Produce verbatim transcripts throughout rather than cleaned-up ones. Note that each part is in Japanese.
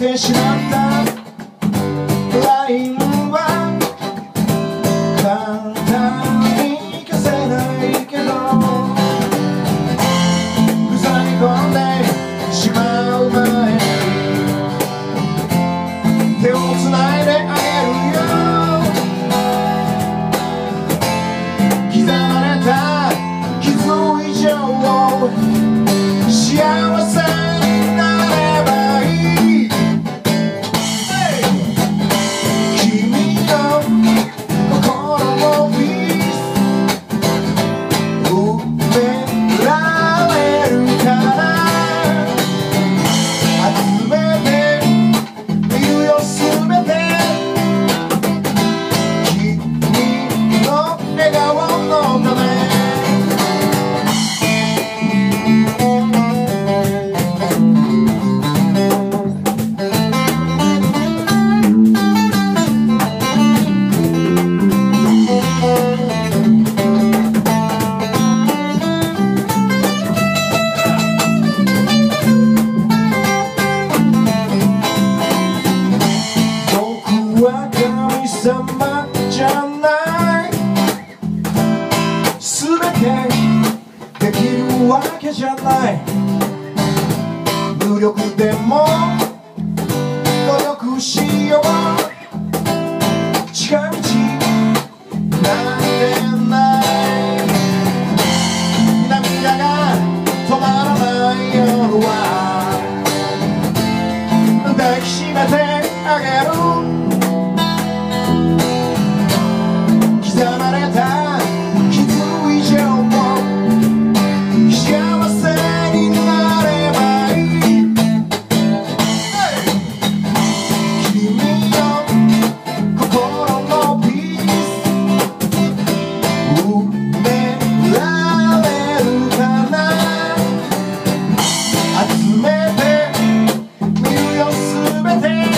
てしまった ライン は簡単に消せないけど塞ぎ込んでしまう前に手をつないであげるよ刻まれた傷以上を幸せになればいい君の心をピース埋められるから集めてみるよ全て君の笑顔のため神様じゃない全てできるわけじゃない無力でも努力しよう近道なんてない涙が止まらない夜は抱きしめてあげる刻まれた傷以上も幸せになればいい君の心のピース埋められるかな集めてみるよ全て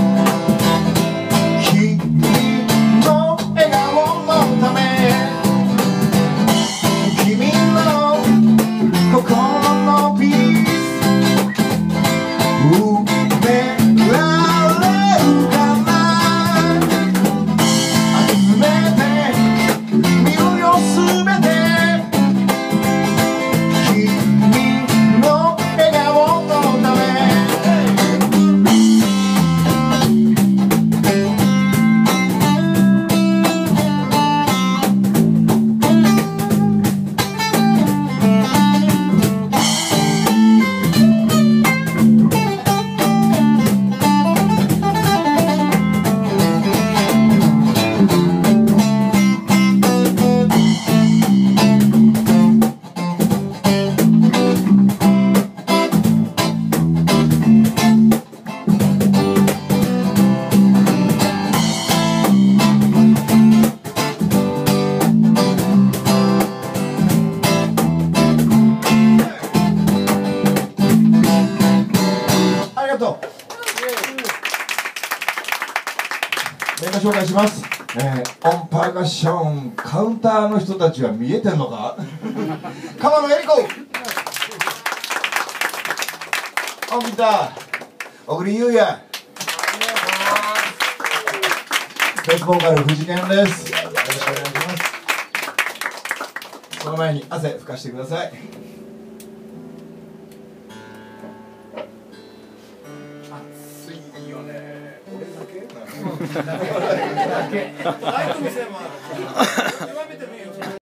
メンバー紹介します、えー、オンパーカッションカウンターの人たちは見えてんのか鎌野恵理子オンギター小栗優也ベースボーカル藤健です。よろしくお願いします。その前に汗拭かしてください。 暑いよね。俺だけ？ 俺だけ。